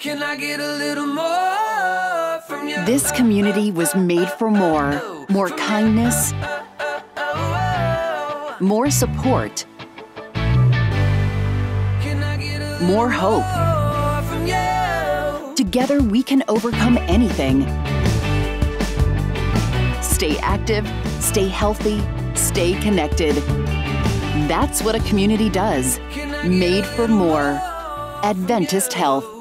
Can I get a little more from you? This community was made for more. More kindness, more support, more hope. Together we can overcome anything. Stay active, stay healthy, stay connected. That's what a community does. Made for more. Adventist Health.